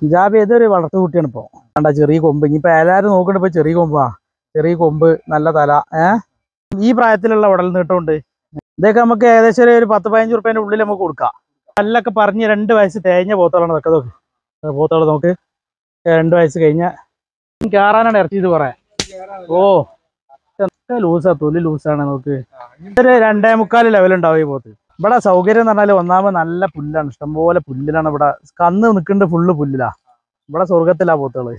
ജാബി ഏതൊരു വളർത്തു കുട്ടിയാണ് ഇപ്പോൾ കണ്ട ചെറിയ കൊമ്പ്. ഇനിയിപ്പോൾ എല്ലാവരും നോക്കണ്ട ഇപ്പോൾ ചെറിയ കൊമ്പാ. ചെറിയ കൊമ്പ്, നല്ല തല. ഈ പ്രായത്തിലുള്ള ഉടൽ നീട്ടമുണ്ട്. ഇതൊക്കെ നമുക്ക് ഏകദേശം ഒരു 10-15 റുപ്യേൻ്റെ ഉള്ളിൽ നമുക്ക് കൊടുക്കാം. പല്ലൊക്കെ പറഞ്ഞ് 2 വയസ്സ് തേഞ്ഞ പോത്തുകളാണ് ഇതൊക്കെ. നോക്ക് പോത്തുകൾ നോക്ക്, 2 വയസ്സ് കഴിഞ്ഞ കയറാനാണ് ഇറച്ചിയത് കുറേ. ഓ ലൂസാ, തൊലി ലൂസാണ്. നോക്ക് ഒരു 2.25 ലെവലുണ്ടാവും ഈ പോത്ത്. ഇവിടെ സൗകര്യം എന്ന് പറഞ്ഞാൽ ഒന്നാമത് നല്ല പുല്ലാണ്, ഇഷ്ടംപോലെ പുല്ലിലാണ് ഇവിടെ. കന്ന് നിൽക്കേണ്ട ഫുള്ള് പുല്ലിലാ. ഇവിടെ സ്വർഗത്തിലാ പോത്തുകള്.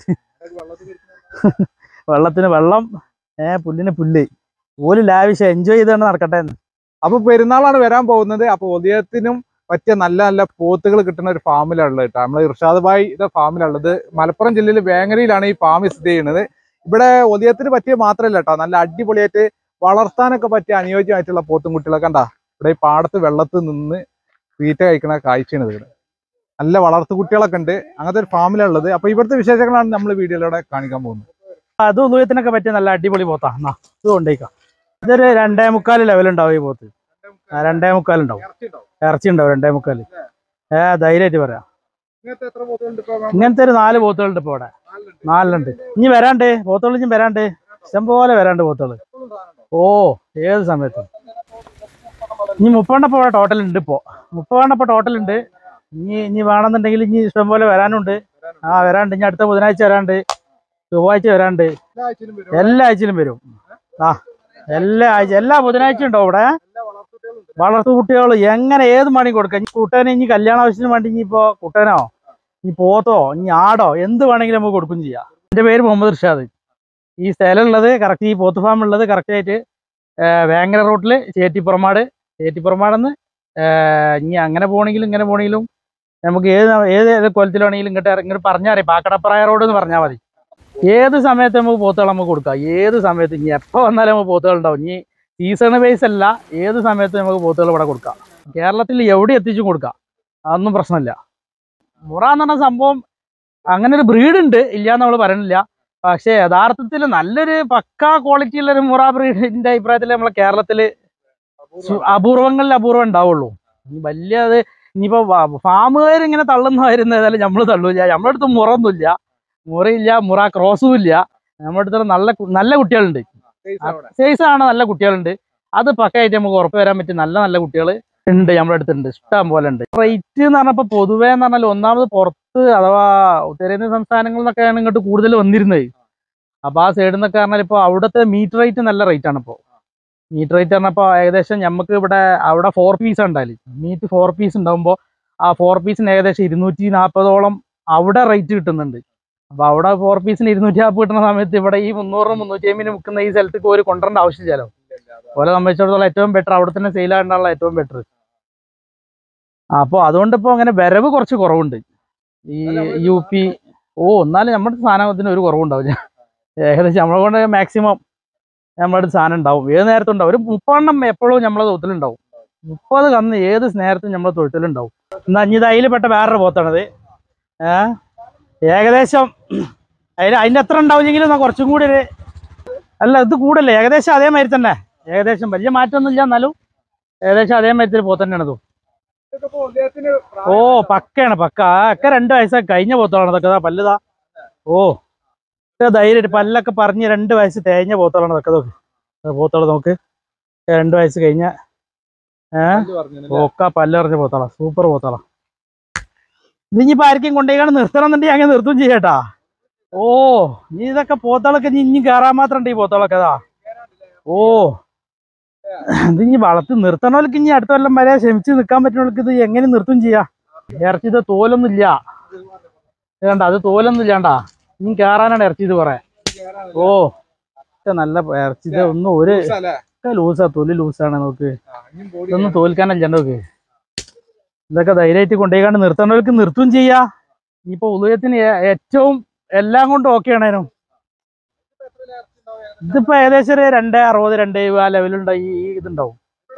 വെള്ളത്തിന് വെള്ളം, പുല്ലിന് പുല്ല്. ഓല് ലാവിഷ് എൻജോയ് ചെയ്താണ് നടക്കട്ടെ. അപ്പൊ പെരുന്നാളാണ് വരാൻ പോകുന്നത്. അപ്പൊ ഉദയത്തിനും പറ്റിയ നല്ല നല്ല പോത്തുകൾ കിട്ടുന്ന ഒരു ഫാമിലുള്ളത് കേട്ടോ. നമ്മൾ ഇർഷാദ് ഭായിയുടെ ഫാമിലുള്ളത്. മലപ്പുറം ജില്ലയിൽ വേങ്ങരയിലാണ് ഈ ഫാം സ്ഥിതി ചെയ്യുന്നത്. ഇവിടെ ഉദയത്തിന് പറ്റിയ മാത്രമല്ല കേട്ടോ, നല്ല അടിപൊളിയായിട്ട് വളർത്താനൊക്കെ പറ്റിയ അനുയോജ്യമായിട്ടുള്ള പോത്തും കുട്ടികളൊക്കെ കണ്ടാ. ഇവിടെ ഈ പാടത്ത് വെള്ളത്തിൽ നിന്ന് തീറ്റ കഴിക്കുന്ന കാഴ്ചയാണ് ഇവിടെ. നല്ല വളർത്തു കുട്ടികളൊക്കെ ഉണ്ട്. അങ്ങനത്തെ ഒരു ഫാമിലുള്ളത്. അപ്പൊ ഇവിടുത്തെ വിശേഷങ്ങളാണ് നമ്മൾ വീഡിയോയിലൂടെ കാണിക്കാൻ പോകുന്നത്. അത് ഉദയത്തിനൊക്കെ പറ്റിയ നല്ല അടിപൊളി പോത്താ. ഇത് കൊണ്ടേക്കാം. ഇതൊരു 2.25 ലെവലുണ്ടാവും ഈ പോത്ത്. 2.25 ഉണ്ടാവും. ഇറച്ചി ഉണ്ടാവും 2.25. ധൈര്യമായിട്ട് പറയാം. ഇങ്ങനത്തെ ഒരു 4 പോത്തുകളുണ്ട് ഇപ്പൊ ഇവിടെ. 4 ഉണ്ട്. ഇനി വരാണ്ട് പോത്തുകൾ, ഇനി വരാണ്ട് ഇഷ്ടംപോലെ വരാണ്ട് പോത്തുകൾ. ഓ ഏത് സമയത്തും. ഇനി 30 എണ്ണം ഇവിടെ ടോട്ടൽ ഉണ്ട്. ഇപ്പോൾ 30 എണ്ണം ഇപ്പോൾ ടോട്ടൽ ഉണ്ട്. ഇനി വേണമെന്നുണ്ടെങ്കിൽ ഇനി ഇഷ്ടംപോലെ വരാനുണ്ട്. വരാണ്ട്. ഇനി അടുത്ത ബുധനാഴ്ച വരാണ്ട്, ചൊവ്വാഴ്ച വരാണ്ട്, എല്ലാ ആഴ്ചയിലും വരും. എല്ലാ ബുധനാഴ്ച ഉണ്ടാവും ഇവിടെ വളർത്തു കുട്ടികൾ. എങ്ങനെ ഏത് മണി കൊടുക്കാം. കുട്ടനെ ഇനി കല്യാണ ആവശ്യത്തിന് വേണ്ടി ഇനിയിപ്പോൾ കുട്ടനോ ഇനി പോത്തോ ഇനി ആടോ എന്ത് വേണമെങ്കിലും നമുക്ക് കൊടുക്കും ചെയ്യാം. എൻ്റെ പേര് മുഹമ്മദ് ഇർഷാദ്. ഈ സ്ഥലമുള്ളത് കറക്റ്റ്, ഈ പോത്ത് ഫാം ഉള്ളത് കറക്റ്റായിട്ട് വേങ്ങര റോട്ടിൽ ചേറ്റിപ്പുറമാടെന്ന് ഇനി അങ്ങനെ പോകണമെങ്കിലും ഇങ്ങനെ പോകണമെങ്കിലും നമുക്ക് ഏത് കൊലത്തിൽ വേണമെങ്കിലും ഇങ്ങോട്ട് പറഞ്ഞാൽ മതി. പാക്കടപ്പറായ റോഡ് എന്ന് പറഞ്ഞാൽ മതി. ഏത് സമയത്ത് നമുക്ക് പോത്തുകൾ നമുക്ക് കൊടുക്കാം. ഏത് സമയത്ത് ഇനി എപ്പോൾ വന്നാലും നമുക്ക് പോത്തുകൾ ഉണ്ടാവും. ഇനി സീസൺ വൈസ് അല്ല, ഏത് സമയത്ത് നമുക്ക് പോത്തുകൾ ഇവിടെ കൊടുക്കാം. കേരളത്തിൽ എവിടെ എത്തിച്ചും കൊടുക്കാം. അതൊന്നും പ്രശ്നമില്ല. മുറ എന്ന് പറഞ്ഞ സംഭവം അങ്ങനെ ഒരു ബ്രീഡ് ഉണ്ട്, ഇല്ലയെന്ന് നമ്മൾ പറയണില്ല. പക്ഷേ യഥാർത്ഥത്തിൽ നല്ലൊരു പക്കാ ക്വാളിറ്റി ഉള്ളൊരു മുറ ബ്രീഡിൻ്റെ അഭിപ്രായത്തിൽ നമ്മളെ കേരളത്തിൽ അപൂർവങ്ങളിൽ അപൂർവം ഉണ്ടാവുള്ളൂ. ഇനി വലിയ അത് ഇനിയിപ്പോൾ ഫാമുകാർ ഇങ്ങനെ തള്ളുന്നതായിരുന്നു. ഏതായാലും നമ്മൾ തള്ളൂല്ല. നമ്മുടെ അടുത്ത് മുറൊന്നുമില്ല, മുറയില്ല, മുറ ക്രോസും ഇല്ല. നമ്മുടെ അടുത്ത് നല്ല കുട്ടികളുണ്ട്. സൈസാണ്, നല്ല കുട്ടികളുണ്ട്. അത് പക്കയായിട്ട് നമുക്ക് ഉറപ്പ് വരാൻ പറ്റും. നല്ല കുട്ടികൾ ഉണ്ട് നമ്മുടെ അടുത്തുണ്ട്, ഇഷ്ടം പോലെ ഉണ്ട്. റേറ്റ് എന്ന് പറഞ്ഞപ്പോൾ പൊതുവേ എന്ന് പറഞ്ഞാൽ ഒന്നാമത് പുറത്ത് അഥവാ ഉത്തരേന്ത്യൻ സംസ്ഥാനങ്ങളിൽ നിന്നൊക്കെയാണ് ഇങ്ങോട്ട് കൂടുതൽ വന്നിരുന്നത്. അപ്പോൾ ആ സൈഡിൽ നിന്നൊക്കെ പറഞ്ഞാൽ ഇപ്പോൾ അവിടുത്തെ മീറ്റ് റേറ്റ് നല്ല റേറ്റാണ്. ഇപ്പോൾ മീറ്റ് റേറ്റ് പറഞ്ഞപ്പോൾ ഏകദേശം നമുക്ക് അവിടെ 4 പീസ് ഉണ്ടാവില്ല. മീറ്റ് 4 പീസ് ഉണ്ടാകുമ്പോൾ ആ 4 പീസിന് ഏകദേശം 240ഓളം അവിടെ റേറ്റ് കിട്ടുന്നുണ്ട്. അപ്പോൾ അവിടെ 4 പീസിന് 250 കിട്ടുന്ന സമയത്ത് ഇവിടെ ഈ 300-350 വിൽക്കുന്ന ഈ സ്ഥലത്തേക്ക് ഒരു കൊണ്ടുവരേണ്ട ആവശ്യമില്ലല്ലോ. പോലെ സംബന്ധിച്ചിടത്തോളം ഏറ്റവും ബെറ്റർ അവിടെ തന്നെ സെയിലാകാനുള്ള ഏറ്റവും ബെറ്റർ. അപ്പോൾ അതുകൊണ്ട് ഇപ്പോൾ അങ്ങനെ വരവ് കുറച്ച് കുറവുണ്ട് ഈ UP. എന്നാലും നമ്മുടെ സാധനത്തിന് ഒരു കുറവുണ്ടാവില്ല. ഏകദേശം നമ്മളെ കൊണ്ട് മാക്സിമം നമ്മുടെ അടുത്ത് സാധനം ഉണ്ടാവും. ഏത് നേരത്തും ഉണ്ടാവും. ഒരു 30 എണ്ണം എപ്പോഴും നമ്മളെ തൊഴുത്തിലുണ്ടാവും. 30 കന്ന് ഏത് നേരത്തും നമ്മളെ തൊഴുത്തിലുണ്ടാവും. എന്നാൽ ഇനി അതിൽ പെട്ട വേറൊരു പോത്താണത്. ഏകദേശം അതിൻ്റെ എത്ര ഉണ്ടാവില്ലെങ്കിലും കുറച്ചും കൂടി ഇത് കൂടല്ലേ. ഏകദേശം അതേമാതിരി തന്നെ, ഏകദേശം വലിയ മാറ്റമൊന്നുമില്ല, എന്നാലും ഏകദേശം അതേമാതിരി പോത്തന്നെയാണത്. പക്കയാണ്, പക്ക. ഒക്കെ 2 വയസ്സൊക്കെ കഴിഞ്ഞ പോത്തുകളാണ് ഇതൊക്കെ. പല്ലുതാ. ധൈര്യമായിട്ട് പല്ലൊക്കെ പറഞ്ഞ് 2 വയസ്സ് തേഞ്ഞ പോത്തുകളാണ് ഇതൊക്കെ. നോക്ക് പോത്തുകൾ നോക്ക്, 2 വയസ്സ് കഴിഞ്ഞ ഒക്കെ പല്ല് പറഞ്ഞ പോത്തോളാം. സൂപ്പർ പോത്തോളാം. ഇതിനിപ്പോൾ ആർക്കും കൊണ്ടേക്കാണ് നിർത്തണം എന്നുണ്ടെങ്കിൽ അങ്ങനെ നിർത്തും ചെയ്യട്ടാ. നീ ഇതൊക്കെ പോത്തോളൊക്കെ ഇനി കയറാൻ മാത്രം ഉണ്ട് ഈ പോത്തോളൊക്കെ. ഇതിനി വളർത്തി നിർത്തണവർക്ക് ഇനി അടുത്ത കൊല്ലം വരെ ക്ഷമിച്ച് നിൽക്കാൻ പറ്റുന്നവർക്ക് ഇത് എങ്ങനെ നിർത്തും ചെയ്യാം. ഇറച്ചി ഇത് തോലൊന്നും ഇല്ല, വേണ്ട. അത് തോലൊന്നും ഇല്ലാണ്ടാ. ഇനി കയറാനാണ് ഇറച്ചി ഇത് കുറെ. നല്ല ഇറച്ചി. ഇത് ഒന്നും ഒരു ലൂസാ, തൊലി ലൂസാണ്. നോക്ക് ഇതൊന്നും തോൽക്കാനല്ല. നോക്ക് ഇതൊക്കെ ധൈര്യമായിട്ട് കൊണ്ടുപോയിക്കാണ്ട് നിർത്തേണ്ടവർക്ക് നിർത്തും ചെയ്യാ. ഇനിയിപ്പോൾ ഉദയത്തിന് ഏറ്റവും എല്ലാം കൊണ്ടും ഓക്കെയാണേനും. ഇതിപ്പോൾ ഏകദേശം ഒരു 260-270 ആ ലെവലുണ്ടായി. ഇതുണ്ടാവും.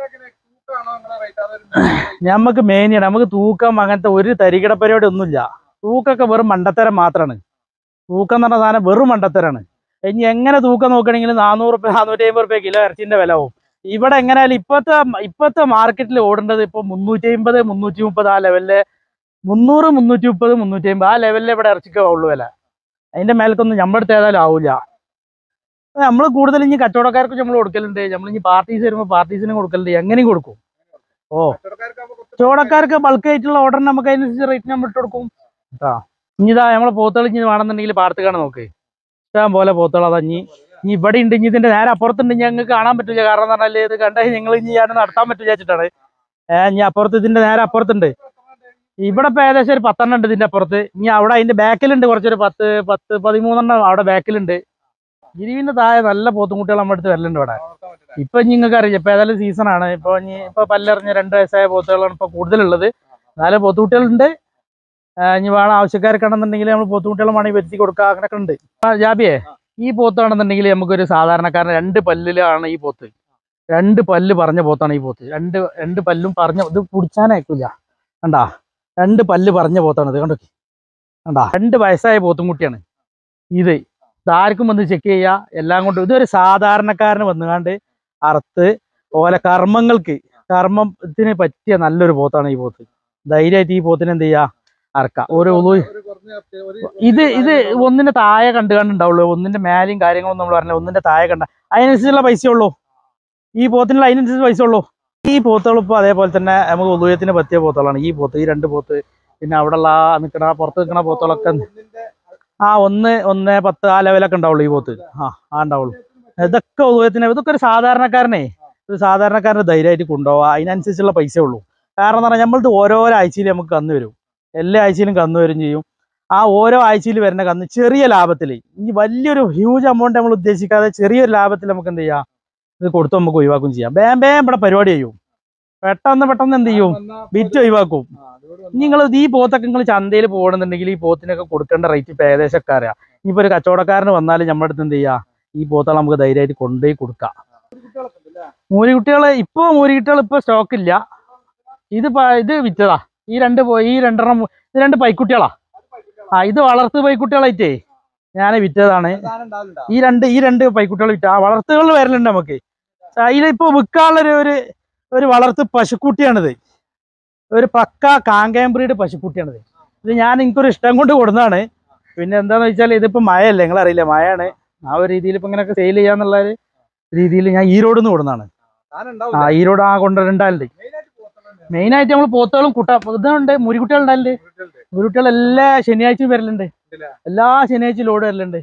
നമുക്ക് മെയിനാണ്, നമുക്ക് തൂക്കം അങ്ങനത്തെ ഒരു തരികിട പരിപാടി ഒന്നുമില്ല. തൂക്കൊക്കെ വെറും മണ്ടത്തരം മാത്രമാണ്. തൂക്കം എന്ന് പറഞ്ഞ സാധനം വെറും മണ്ടത്തരാണ്. ഇനി എങ്ങനെ തൂക്കം നോക്കണമെങ്കിൽ 400 രൂപ 450 രൂപ കിലോ ഇറച്ചിൻ്റെ വില ആവും. ഇവിടെ എങ്ങനെയായാലും ഇപ്പോഴത്തെ മാർക്കറ്റിൽ ഓടേണ്ടത് ഇപ്പോൾ 350-330 ആ ലെവലിലെ 300, 330, 350 ആ ലെവലിൽ ഇവിടെ ഇറച്ചിക്ക് ഉള്ളു വില. അതിന്റെ മേൽക്കൊന്നും നമ്മുടെ അടുത്ത് ഏതായാലും ആവില്ല. നമ്മൾ കൂടുതൽ ഇനി കച്ചവടക്കാർക്ക് നമ്മൾ കൊടുക്കലുണ്ട്, നമ്മൾ ഇനി പാർട്ടീസ് വരുമ്പോൾ പാർട്ടീസിന് കൊടുക്കലുണ്ട്, എങ്ങനെയും കൊടുക്കും. കച്ചവടക്കാർക്ക് ബൾക്ക് ആയിട്ടുള്ള ഓർഡർ നമുക്ക് അതിനനുസരിച്ച് റേറ്റ് നമ്മൾ ഇട്ട് കൊടുക്കും കേട്ടോ. ഇനി ഇതാ നമ്മളെ പോത്തുകൾ ഇനി വേണമെന്നുണ്ടെങ്കിൽ പാടത്തേക്കാണ് നോക്ക്, ഇഷ്ടം പോലെ പോത്തുകൾ. അതാ ഇനി ഇവിടെ ഉണ്ട്, ഇനി ഇതിന്റെ നേരെ അപ്പുറത്തുണ്ട്. ഞങ്ങൾക്ക് കാണാൻ പറ്റില്ല, കാരണം എന്ന് പറഞ്ഞാൽ ഇത് കണ്ടാൽ ഞങ്ങൾ ഇനി ആണ് നടത്താൻ പറ്റില്ല വെച്ചിട്ടാണ്. ഇനി അപ്പുറത്ത് ഇതിന്റെ നേരെ അപ്പുറത്തുണ്ട്. ഇവിടെ ഇപ്പൊ ഏകദേശം ഒരു 10 എണ്ണം ഉണ്ട് ഇതിന്റെ അപ്പുറത്ത്. ഇനി അവിടെ അതിന്റെ ബാക്കിലുണ്ട് കുറച്ചൊരു 13 എണ്ണം അവിടെ ബാക്കിലുണ്ട്. ഗിരിവിന്റെ താഴെ നല്ല പോത്തുംകുട്ടികൾ നമ്മുടെ അടുത്ത് വരലുണ്ട് ഇവിടെ. ഇപ്പൊ നിങ്ങൾക്ക് അറിയില്ല, ഇപ്പൊ ഏതായാലും സീസണാണ്. ഇപ്പൊ പല്ലെറിഞ്ഞ 2 വയസ്സായ പോത്തുകളാണ് ഇപ്പൊ കൂടുതലുള്ളത്. 4 പോത്തുകുട്ടികളുണ്ട്. ഇനി വേണം ആവശ്യക്കാർക്കാണെന്നുണ്ടെങ്കിൽ നമ്മൾ പോത്തുകുട്ടികളെ വേണമെങ്കിൽ വരുത്തി കൊടുക്കുക, അങ്ങനെയൊക്കെ ഉണ്ട്. ജാബിയെ, ഈ പോത്താണെന്നുണ്ടെങ്കിൽ നമുക്കൊരു സാധാരണക്കാരൻ 2 പല്ലിലാണ് ഈ പോത്ത്. 2 പല്ല് പറഞ്ഞ പോത്താണ് ഈ പോത്ത്. രണ്ട് പല്ലും പറഞ്ഞ, ഇത് കുടിച്ചാനയക്കില്ല കണ്ടാ. 2 പല്ല് പറഞ്ഞ പോത്താണ് ഇത്, കണ്ടോ കണ്ടാ. 2 വയസ്സായ പോത്തും കുട്ടിയാണ് ഇത്. ഇതാർക്കും വന്ന് ചെക്ക് ചെയ്യുക, എല്ലാം കൊണ്ടും. ഇതൊരു സാധാരണക്കാരന് വന്നുകാണ്ട് അറുത്ത് ഓലെ കർമ്മത്തിന് പറ്റിയ നല്ലൊരു പോത്താണ് ഈ പോത്ത്. ധൈര്യമായിട്ട് ഈ പോത്തിന് എന്ത് ചെയ്യുക, അറക്കാം. ഇത് ഒന്നിന്റെ താഴെ കണ്ടുണ്ടാവുള്ളൂ. ഒന്നിന്റെ മേലെയും കാര്യങ്ങളൊന്നും നമ്മൾ പറഞ്ഞില്ല, ഒന്നിന്റെ താഴെ കണ്ട അതിനനുസരിച്ചുള്ള പൈസ ഉള്ളൂ ഈ പോത്തിനുള്ള, അതിനനുസരിച്ച് പൈസ ഉള്ളൂ. ഈ പോത്തുകൾ ഇപ്പോൾ അതേപോലെ തന്നെ നമുക്ക് ഉദയത്തിന് പറ്റിയ പോത്തുകളാണ് ഈ പോത്ത്, ഈ 2 പോത്ത്. പിന്നെ അവിടെയുള്ള നിൽക്കണ പുറത്ത് നിൽക്കണ പോത്തുകളൊക്കെ 1-10 ആ ലെവലൊക്കെ ഉണ്ടാവുള്ളൂ ഈ പോത്ത്. ഉണ്ടാവുള്ളൂ. ഇതൊക്കെ ഉദയത്തിന്, ഇതൊക്കെ ഒരു സാധാരണക്കാരന് ധൈര്യമായിട്ട് കൊണ്ടുപോകാം, അതിനനുസരിച്ചുള്ള പൈസ ഉള്ളൂ. കാരണം എന്ന് പറഞ്ഞാൽ നമ്മളിത് ഓരോരോ ആഴ്ചയിൽ നമുക്ക് കന്ന് വരും, എല്ലാ ആഴ്ചയിലും കന്ന് വരും ചെയ്യും. ആ ഓരോ ആഴ്ചയിൽ വരുന്ന കന്ന് ചെറിയ ലാഭത്തിൽ, ഇനി വലിയൊരു ഹ്യൂജ് എമൗണ്ട് നമ്മൾ ഉദ്ദേശിക്കാതെ ചെറിയൊരു ലാഭത്തിൽ നമുക്ക് എന്ത് ചെയ്യാം, ഇത് കൊടുത്ത് നമുക്ക് ഒഴിവാക്കും ചെയ്യാം. വേം ഇവിടെ പരിപാടി ചെയ്യും, പെട്ടെന്ന് എന്ത് ചെയ്യും, വിറ്റ് ഒഴിവാക്കും. നിങ്ങൾ ഈ പോത്തൊക്കെ നിങ്ങൾ ചന്തയിൽ പോകണമെന്നുണ്ടെങ്കിൽ ഈ പോത്തിനൊക്കെ കൊടുക്കേണ്ട റേറ്റ് ഇപ്പം ഏകദേശം ഒക്കെ അറിയാം. ഇനിയിപ്പോൾ ഒരു കച്ചവടക്കാരന് വന്നാലും നമ്മുടെ അടുത്ത് എന്ത് ചെയ്യുക, ഈ പോത്തുകൾ നമുക്ക് ധൈര്യമായിട്ട് കൊണ്ടുപോയി കൊടുക്കാം. മൂരിക്കുട്ടികൾ ഇപ്പോൾ സ്റ്റോക്ക് ഇല്ല. ഇത് വിറ്റതാ. ഈ 2 പൈക്കുട്ടികളാ. ഇത് വളർത്ത് പൈക്കുട്ടികളായിട്ടേ ഞാൻ വിറ്റതാണ്. ഈ രണ്ട് പൈക്കുട്ടികൾ വിറ്റ വളർത്തുകൾ വരലുണ്ട് നമുക്ക്. അതിലിപ്പോൾ വിൽക്കാനുള്ള ഒരു വളർത്ത് പശുക്കുട്ടിയാണിത്. ഒരു പക്ക കാങ്കയം ബ്രീഡ് പശുക്കുട്ടിയാണിത്. ഇത് എനിക്കൊരു ഇഷ്ടം കൊണ്ട് കൊടുന്നതാണ്. പിന്നെ എന്താണെന്ന് വെച്ചാൽ ഇതിപ്പോൾ മഴയല്ലേ, നിങ്ങളറിയില്ല, മഴയാണ്. ആ ഒരു രീതിയിൽ ഇപ്പം ഇങ്ങനെയൊക്കെ സെയിൽ ചെയ്യാന്നുള്ള ഒരു രീതിയിൽ ഞാൻ ഈരോട് നിന്ന് കൊടുന്നതാണ്. ഈരോട് കൊണ്ടുവരണ്ടാലുണ്ട്. മെയിനായിട്ട് നമ്മൾ പോത്തുകളും ഇതുണ്ട്, മുരിക്കുട്ടികൾ ഉണ്ടായിട്ടുണ്ട്. മുരിക്കുട്ടികൾ എല്ലാ ശനിയാഴ്ചയും വരലുണ്ട്, എല്ലാ ശനിയാഴ്ചയും ലോഡ് വരലുണ്ട്.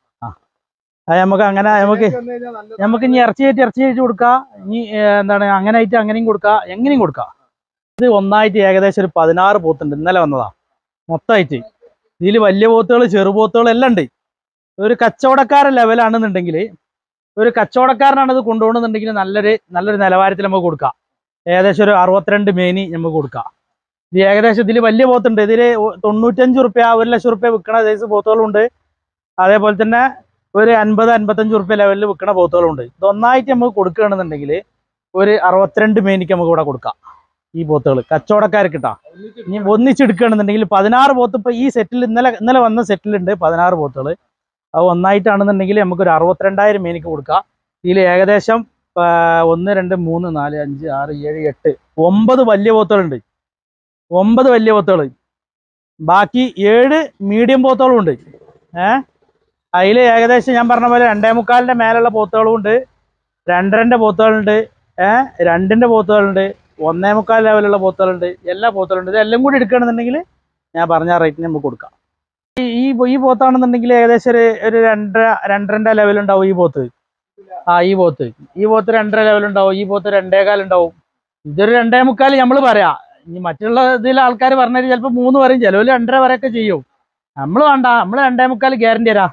നമുക്ക് ഇനി ഇറച്ചി കൊടുക്കാം. ഇനി എന്താണ് അങ്ങനെ ആയിട്ട് അങ്ങനെയും കൊടുക്കാം, എങ്ങനെയും കൊടുക്കാം. ഇത് ഒന്നായിട്ട് ഏകദേശം ഒരു 16 പോത്തുണ്ട്. ഇന്നലെ വന്നതാ മൊത്തമായിട്ട്. ഇതിൽ വലിയ പോത്തുകൾ, ചെറുപോത്തുകൾ എല്ലാം ഉണ്ട്. ഒരു കച്ചവടക്കാരൻ ലെവലാണെന്നുണ്ടെങ്കിൽ, ഒരു കച്ചവടക്കാരനാണ് ഇത് കൊണ്ടുപോകണമെന്നുണ്ടെങ്കിൽ നല്ലൊരു നിലവാരത്തിൽ നമുക്ക് കൊടുക്കാം. ഏകദേശം ഒരു 62 മേനി നമുക്ക് കൊടുക്കാം. ഇത് ഏകദേശം ഇതിൽ വലിയ പോത്തുണ്ട്. ഇതിൽ 95 റുപ്യ, 1 ലക്ഷം റുപ്യ വിൽക്കണ സൈസ് പോത്തുകളുണ്ട്. അതേപോലെ തന്നെ ഒരു 50-55 റുപ്യ ലെവലിൽ വിൽക്കണ പോത്തുകളുണ്ട്. ഇതൊന്നായിട്ട് നമുക്ക് കൊടുക്കുകയാണെന്നുണ്ടെങ്കിൽ ഒരു 62 മേനിക്ക് നമുക്ക് ഇവിടെ കൊടുക്കാം ഈ പോത്തുകൾ കച്ചവടക്കാർക്ക് കിട്ടാം. ഇനി ഒന്നിച്ചെടുക്കുകയാണെന്നുണ്ടെങ്കിൽ 16 പോത്ത് ഇപ്പോൾ ഈ സെറ്റിൽ ഇന്നലെ വന്ന സെറ്റിലുണ്ട് 16 പോത്തുകൾ. അത് ഒന്നായിട്ടാണെന്നുണ്ടെങ്കിൽ നമുക്കൊരു 62,000 മേനിക്ക് കൊടുക്കാം. ഇതിൽ ഏകദേശം 1, 2, 3, 4, 5, 6, 7, 8, 9 വലിയ പോത്തുകളുണ്ട്. 9 വലിയ പോത്തുകൾ, ബാക്കി 7 മീഡിയം പോത്തുകളും ഉണ്ട്. അതിൽ ഏകദേശം ഞാൻ പറഞ്ഞ പോലെ 2.25 മേലുള്ള പോത്തുകളും ഉണ്ട്, 2.5 പോത്തുകളുണ്ട്, 2 പോത്തുകളുണ്ട്, 1.25 ലെവലുള്ള പോത്തുകളുണ്ട്, എല്ലാ പോത്തുകളുണ്ട്. ഇതെല്ലാം കൂടി എടുക്കുകയാണെന്നുണ്ടെങ്കിൽ ഞാൻ പറഞ്ഞ റേറ്റിന് നമുക്ക് കൊടുക്കാം. ഈ പോത്താണെന്നുണ്ടെങ്കിൽ ഏകദേശം ഒരു 2.5 ലെവലുണ്ടാവും ഈ പോത്ത്. ഈ പോത്ത് 2.5 ലെവലുണ്ടാവും. ഈ പോത്ത് 2.25 ഉണ്ടാവും. ഇതൊരു 2.25 നമ്മൾ പറയാം. ഇനി മറ്റുള്ള ഇതിൽ ആൾക്കാർ പറഞ്ഞാൽ ചിലപ്പോൾ 3 പറയും, ചിലവർ 2.5 വരെയൊക്കെ ചെയ്യും. നമ്മൾ വേണ്ട, നമ്മൾ 2.25 ഗ്യാരണ്ടി തരാം.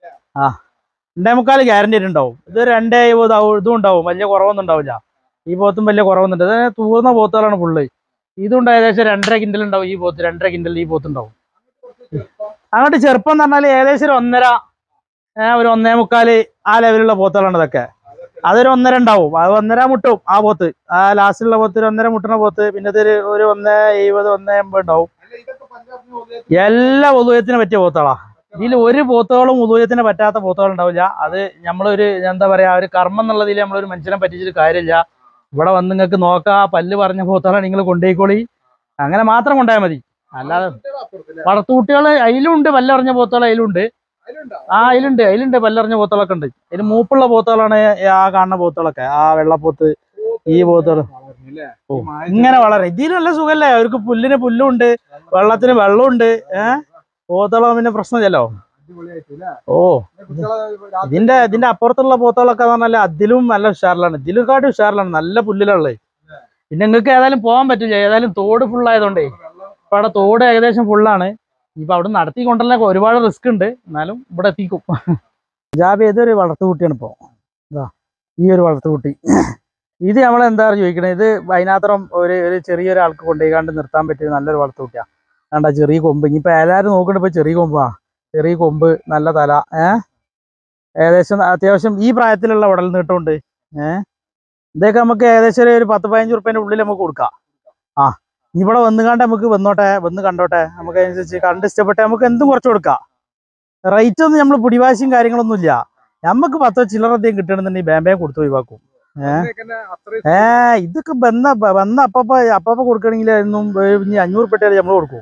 2.25 ഗ്യാരണ്ടി ഉണ്ടാവും. ഇത് 2.70 ഇതും ഉണ്ടാവും, വലിയ കുറവൊന്നും ഉണ്ടാവില്ല. ഈ പോത്തും വലിയ കുറവൊന്നുണ്ട്. അത് തൂർന്ന പോത്തുകളാണ് ഫുള്ള്. ഇതുണ്ട് ഏകദേശം 2.5 കിൻഡൽ ഉണ്ടാവും ഈ പോത്ത്. 2.5 കിൻഡൽ ഈ പോത്തുണ്ടാവും. അങ്ങോട്ട് ചെറുപ്പം എന്ന് പറഞ്ഞാൽ ഏകദേശം ഒരു 1.5, ഒരു 1.25 ആ ലെവലുള്ള പോത്തുകളാണ് ഇതൊക്കെ. അതൊരു 1.5 ഉണ്ടാവും. അത് 1.5 മുട്ടും ആ പോത്ത്. ആ ലാസ്റ്റിലുള്ള പോത്ത് ഒരു 1.5 മുട്ടുന്ന പോത്ത്. പിന്നെ ഇതൊരു 1.70, 1.80 ഉണ്ടാവും. എല്ലാ ഉദയത്തിന് പറ്റിയ പോത്തുകളാ. ഇതിൽ ഒരു പോത്തുകളും ഉദയത്തിന് പറ്റാത്ത പോത്തുകൾ ഉണ്ടാവില്ല. അത് നമ്മളൊരു എന്താ പറയാ, ഒരു കർമ്മം എന്നുള്ളതിൽ നമ്മളൊരു മനുഷ്യനെ പറ്റിച്ചിട്ട് കാര്യമില്ല. ഇവിടെ വന്ന് നിങ്ങൾക്ക് നോക്കാം, പല്ല് പറഞ്ഞ പോത്തുകളാണ് നിങ്ങൾ കൊണ്ടുപോയിക്കോളി, അങ്ങനെ മാത്രം കൊണ്ടുപോയാൽ മതി. അല്ലാതെ വളർത്തുകുട്ടികൾ അതിലുണ്ട്, പല്ലറിഞ്ഞ പോത്തുകൾ അതിലുണ്ട്. അതിലുണ്ട് പല്ലറിഞ്ഞ പോത്തുകളൊക്കെ ഉണ്ട്. അതിന് മൂപ്പുള്ള പോത്തുകളാണ് ആ കാണുന്ന പോത്തുകളൊക്കെ, ആ വെള്ളപ്പോത്ത്, ഈ പോത്തുകൾ. ഓ ഇങ്ങനെ വളരെ ഇതിന് നല്ല സുഖല്ലേ, അവർക്ക് പുല്ലിന് പുല്ലുണ്ട്, വെള്ളത്തിന് വെള്ളമുണ്ട്. പോത്തുകളോ പിന്നെ പ്രശ്നമില്ലല്ലോ. ഓ ഇതിന്റെ അപ്പുറത്തുള്ള പോത്തുകളൊക്കെ പറഞ്ഞാൽ അതിലും നല്ല ഉഷാറിലാണ്, ഇതിലും ഉഷാറിലാണ്, നല്ല പുല്ലിലുള്ളത്. പിന്നെ നിങ്ങൾക്ക് ഏതായാലും പോകാൻ പറ്റില്ല, ഏതായാലും തോട് ഫുള്ളായതുകൊണ്ടേ. ഇപ്പൊ അവിടെ തോട് ഏകദേശം ഫുള്ളാണ്. ഇപ്പൊ അവിടെ നടത്തിക്കൊണ്ടല്ലേ ഒരുപാട് റിസ്ക് ഉണ്ട്, എന്നാലും ഇവിടെ എത്തിക്കും. ജാബി ഏതൊരു വളർത്തുകുട്ടിയാണ് ഇപ്പൊ. ഈ ഒരു വളർത്തുകുട്ടി ഇത് നമ്മളെന്താ ചോദിക്കണേ, ഇത് അതിനകത്തരം ഒരു ചെറിയൊരാൾക്ക് കൊണ്ടുപോയിക്കാണ്ട് നിർത്താൻ പറ്റിയ നല്ലൊരു വളർത്തുകുട്ടിയാണ്. വേണ്ട ചെറിയ കൊമ്പ്, ഇനിയിപ്പോൾ എല്ലാവരും നോക്കണ്ട ഇപ്പൊ ചെറിയ കൊമ്പാണ്. ചെറിയ കൊമ്പ്, നല്ല തല, ഏകദേശം അത്യാവശ്യം ഈ പ്രായത്തിലുള്ള ഉടൽ നീട്ടമുണ്ട്. ഇതൊക്കെ നമുക്ക് ഏകദേശം ഒരു 10-15 റുപ്യേൻ്റെ ഉള്ളിൽ നമുക്ക് കൊടുക്കാം. ഇവിടെ വന്നുകാണ്ട് നമുക്ക് വന്ന് കണ്ടോട്ടെ, നമുക്ക് അതിനനുസരിച്ച് കണ്ട് ഇഷ്ടപ്പെട്ടെ നമുക്ക് എന്തും കുറച്ച് കൊടുക്കാം. റേറ്റ് ഒന്നും നമ്മൾ പിടിവാശിയും കാര്യങ്ങളൊന്നും ഇല്ല. നമുക്ക് 10 ചില്ലറത്തേക്ക് കിട്ടണമെന്നുണ്ടെങ്കിൽ ബേമ്പേം കൊടുത്ത് ഒഴിവാക്കും. ഇതൊക്കെ വന്ന അപ്പപ്പ കൊടുക്കണമെങ്കിൽ എന്നും 500 റുപ്യ നമ്മൾ കൊടുക്കും.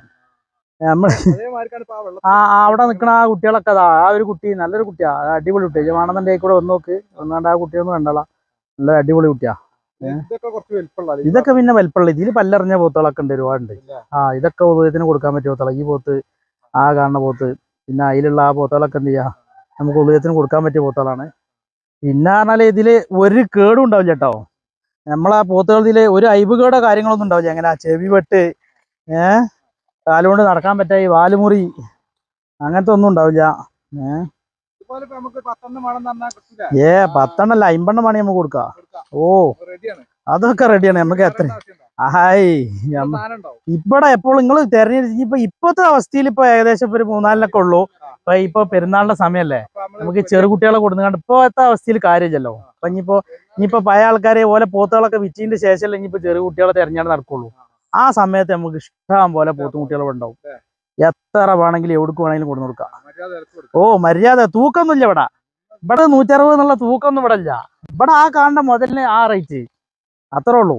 അവിടെ നിൽക്കണ ആ കുട്ടികളൊക്കെ അതാ, ആ ഒരു കുട്ടി നല്ലൊരു കുട്ടിയാ, അടിപൊളി കുട്ടിയാ. വേണമെന്നുണ്ടെങ്കിൽ കൂടെ വന്ന് നോക്ക്, ഒന്നാണ്ട് ആ കുട്ടിയൊന്നും കണ്ടല്ല, നല്ല അടിപൊളി കുട്ടിയാ. ഇതൊക്കെ പിന്നെ വലിപ്പമുള്ള, ഇതിൽ പല്ലറിഞ്ഞ പോത്തുകളൊക്കെ ഉണ്ട്, ഒരുപാടുണ്ട്. ഇതൊക്കെ ഉദയത്തിന് കൊടുക്കാൻ പറ്റിയ പോത്തുകളാ. ഈ പോത്ത്, ആ കാണുന്ന പോത്ത്, പിന്നെ അതിലുള്ള ആ പോത്തുകളൊക്കെ എന്ത് ചെയ്യാ, നമുക്ക് ഉദയത്തിന് കൊടുക്കാൻ പറ്റിയ പോത്തുകളാണ്. പിന്നെ പറഞ്ഞാൽ ഇതില് ഒരു കേടും ഉണ്ടാവില്ല കേട്ടോ. നമ്മളാ പോത്തുകളിൽ ഒരു അയവുകേടോ കാര്യങ്ങളൊന്നും ഉണ്ടാവില്ല. എങ്ങനെ ചെവി വെട്ട്, കാലുകൊണ്ട് നടക്കാൻ പറ്റായി, വാലുമുറി, അങ്ങനത്തെ ഒന്നും ഉണ്ടാവില്ല. 10 അല്ല 50 വേണേ നമുക്ക് കൊടുക്കാം. ഓ അതൊക്കെ റെഡിയാണ്. നമുക്ക് എത്ര ഇവിടെ എപ്പോഴും നിങ്ങൾ തെരഞ്ഞെടുത്ത് ഇപ്പോഴത്തെ അവസ്ഥയിൽ ഇപ്പൊ ഏകദേശം ഒരു 3-4 ഉള്ളൂ. ഇപ്പൊ പെരുന്നാളിന്റെ സമയമല്ലേ, നമുക്ക് ചെറുകുട്ടികളെ കൊടുക്കാണ്ട് ഇപ്പോഴത്തെ അവസ്ഥയിൽ കാര്യമില്ലല്ലോ. അപ്പൊ ഇനിയിപ്പോ പഴയ ആൾക്കാരെ ഓലെ പോത്തുകളൊക്കെ വിറ്റതിന്റെ ശേഷമല്ലേ ഇനിയിപ്പോ ചെറുകുട്ടികളെ തെരഞ്ഞെടുത്ത് നടക്കുള്ളൂ. ആ സമയത്ത് നമുക്ക് ഇഷ്ടം പോലെ പോത്തുകുട്ടികൾ ഉണ്ടാവും. എത്ര വേണമെങ്കിലും എവിടേക്ക് വേണമെങ്കിലും കൊടുന്നു കൊടുക്കാം. ഓ മര്യാദ തൂക്കൊന്നുമില്ല ഇവിടെ. 160 എന്നുള്ള തൂക്കൊന്നും ഇവിടെ ഇല്ല. ഇവിടെ ആ കാണുന്ന മുതലിന് ആ റേറ്റ് അത്രേ ഉള്ളൂ.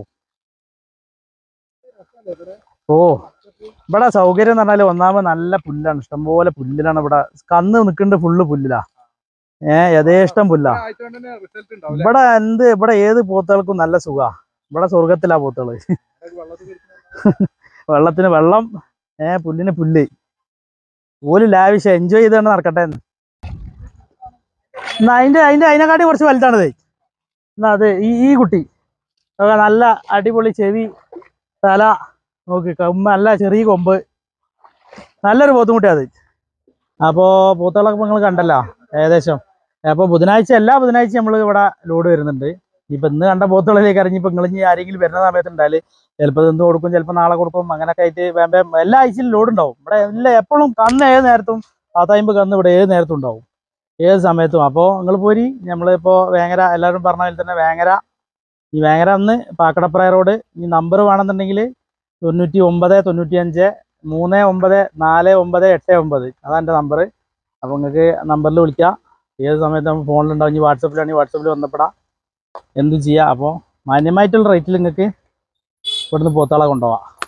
ഓ ഇവിടെ സൗകര്യം എന്ന് പറഞ്ഞാല് ഒന്നാമത് നല്ല പുല്ലാണ്, ഇഷ്ടംപോലെ പുല്ലിലാണ് ഇവിടെ. കന്ന് നിൽക്കേണ്ട ഫുള്ള് പുല്ലിലാ. യഥേഷ്ടം പുല്ലാ ഇവിടെ ഏത് പോത്തുകൾക്കും നല്ല സുഖാ. ഇവിടെ സ്വർഗത്തിലാ പോത്തുകള്. വെള്ളത്തിന് വെള്ളം, പുല്ലിന് പുല്ല്, ഓല് ലാവിഷ് എൻജോയ് ചെയ്താണ് നടക്കട്ടെ. എന്നാ അതിനെക്കാട്ടി കുറച്ച് വലുതാണത്. എന്നാ അത് ഈ കുട്ടി നല്ല അടിപൊളി ചെവി, തല നോക്കി, കൊമ്പ് നല്ല ചെറിയ കൊമ്പ്, നല്ലൊരു പോത്തുകുട്ടി അത്. അപ്പോൾ പോത്തുകളൊക്കെ നിങ്ങൾ കണ്ടല്ലോ ഏകദേശം. അപ്പോൾ എല്ലാ ബുധനാഴ്ച നമ്മൾ ഇവിടെ ലോഡ് വരുന്നുണ്ട്. ഇപ്പം ഇന്ന് കണ്ട പോത്തുകളിലേക്ക് ഇറങ്ങിയപ്പോൾ നിങ്ങൾ ഇനി ആരെങ്കിലും വരുന്ന സമയത്ത് ഉണ്ടായാൽ ചിലപ്പോൾ ഇന്ന് കൊടുക്കും, ചിലപ്പോൾ നാളെ കൊടുക്കും, അങ്ങനെയൊക്കെ ആയിട്ട് എല്ലാ ആഴ്ചയിലും ലോഡ് ഉണ്ടാവും ഇവിടെ. എപ്പോഴും കന്ന് ഏത് നേരത്തും 50 കന്ന് ഇവിടെ ഏത് നേരത്തും ഉണ്ടാവും, ഏത് സമയത്തും. അപ്പോൾ നിങ്ങൾ പോരി, നമ്മളിപ്പോൾ വേങ്ങര എല്ലാവരും പറഞ്ഞ പോലെ തന്നെ ഈ വേങ്ങര അന്ന് പാക്കടപ്രായ റോഡ്. ഈ നമ്പർ വേണമെന്നുണ്ടെങ്കിൽ 99 95 39 49 89, അതാണ് എൻ്റെ നമ്പർ. അപ്പോൾ നിങ്ങൾക്ക് നമ്പറിൽ വിളിക്കാം, ഏത് സമയത്ത് നമ്മൾ ഫോണിലുണ്ടാവും. ഇനി വാട്സപ്പിലാണെങ്കിൽ വാട്സപ്പിൽ ബന്ധപ്പെടാം, എന്തും ചെയ്യാം. അപ്പോൾ മാന്യമായിട്ടുള്ള റേറ്റിൽ നിങ്ങൾക്ക് ഇവിടുന്ന് പോത്തുകളെ കൊണ്ടുപോകാം.